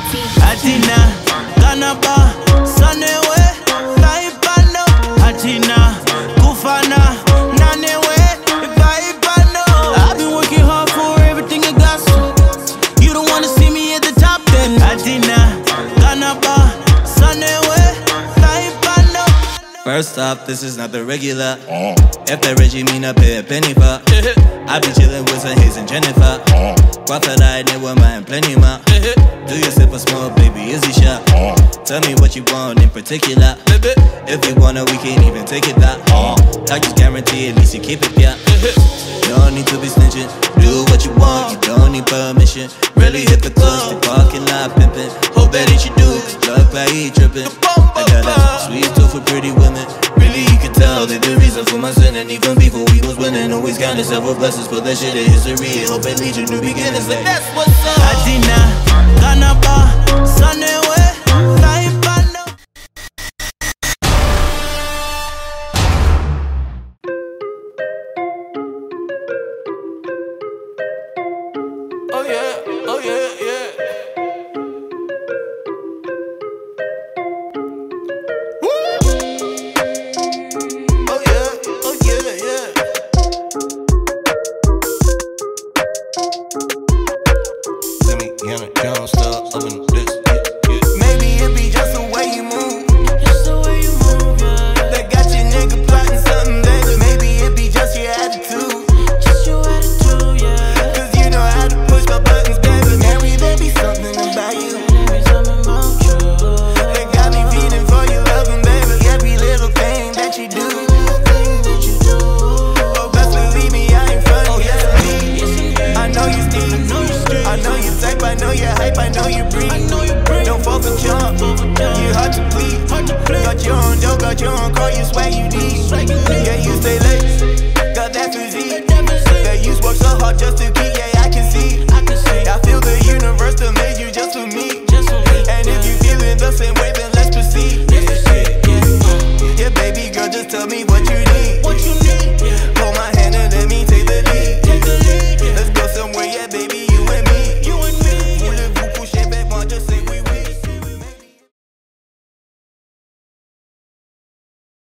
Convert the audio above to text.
Atina, Ganaba, Sanewe, Taipano, Atina, Kufana, Nanewe, Baipano. I've been working hard for everything I got. You don't wanna see me at the top then. Atina, Ganaba, Sanewe, Taipano. First off, this is not the regular. If the Reggie mean I pay a penny for. I be chillin' with some Hayes and Jennifer. Profit I never mind plenty ma. Do you sip a small baby, is he shot? Tell me what you want in particular. If you wanna, we can't even take it back. I just guarantee at least you keep it, yeah. You don't need to be snitching. Do what you want, you don't need permission. Really hit the club, the parking lot pimpin'. Hope that you do, cause drug by he trippin'. I got a sweet tooth for pretty women. Really you can tell that the reason for my sin. And even before we was winning, always counted several blessings. Put that shit in history, hope it leads you new beginnings. Like that's what's up. Adina, Ganaba, Sanewe, Taipano. Oh yeah, oh yeah, yeah. Maybe it be just the way you move. That got your nigga plotting something, baby. Maybe it be just your attitude. Cause you know how to push my buttons, baby. Maybe there be something about you that got me feeling for your loving, baby. Every little thing that you do. Oh, best believe me, I ain't funny. Yes, indeed. I know you steam. I know you type, I know you hype, I know you breathe. Don't fall for jump, you hard to please. Got your own dough, got your own car, you swag you need. Yeah, you stay late, got that physique. That you work so hard just to keep